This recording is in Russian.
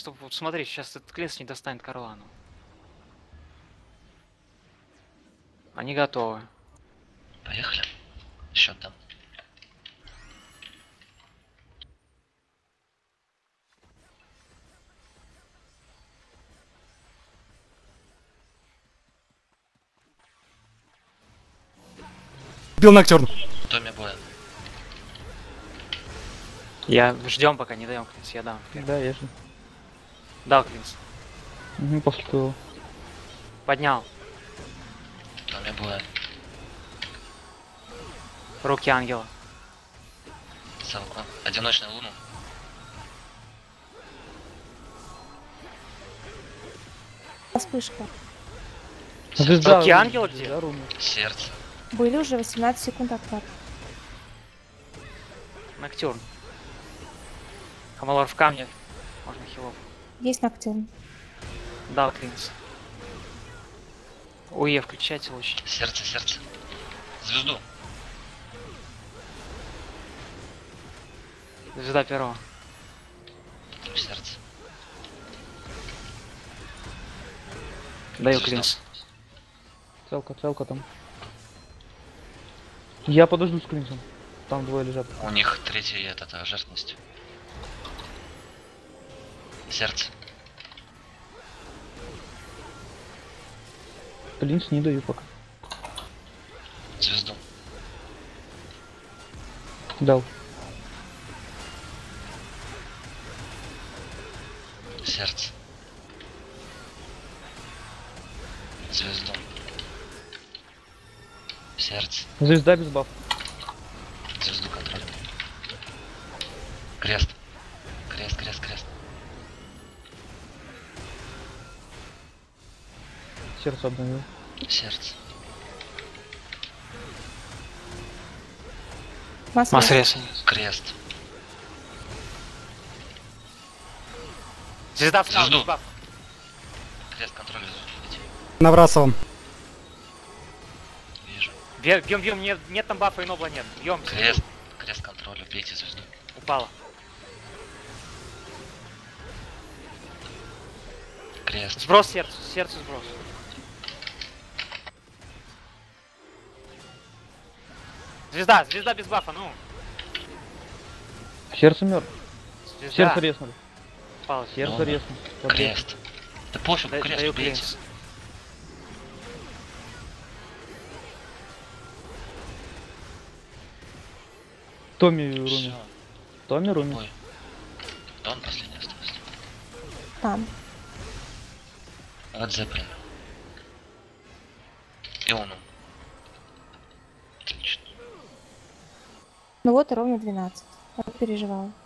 Чтобы, вот смотри, сейчас этот клинс не достанет Карлану. Они готовы. Поехали. Счет там. Бил Ноктюрн. Томми боя. Я ждем, пока не даем клинс, я дам. Да, я же. Дал клинс. После твоего. Поднял. Томми боя. Руки ангела. Целку. Одиночную луну. Вспышка. Звезда. Руки ангела где? Звезда руны. Сердце. Были уже 18 секунд откат. Ноктюрн. Хамалор в камне. Можно хилов. Есть ноктюрн. Дал клинс. УЕ включайте луч. Сердце, сердце. Звезду. Звезда перо. Сердце. Даю Звезду. клинс. Целка там. Я подожду с клинцем. Там двое лежат. У них третья это жертвенность. Сердце. Клинц не даю пока. Звезду. Дал. Сердце. Звезду. Сердце. Звезда без баф. Звезду контроля. Крест. Крест, крест, крест. Сердце обновил. Сердце. Масса. Масс Крест. Звезда в Звезду. баф. Крест контроля. Видите? На Брасовом. Вижу. Бьем, нет там бафа и нобла нет. Бьем. Крест. Крест контроля. Бейте звезду. Упала. Крест. Сброс сердце сброс. Звезда без бафа, ну. Сердце мертв. Звезда. Сердце резнули. Упала. Сердце Ну, резнули. Крест. Да пофиг, Даю крест, бейте. клинс. Томми руми. Всё. Томми руми. Ой. Да он последний остался. Там. Вот Зеппелин. И он. Отлично. Ну вот и ровно 12. Я переживала.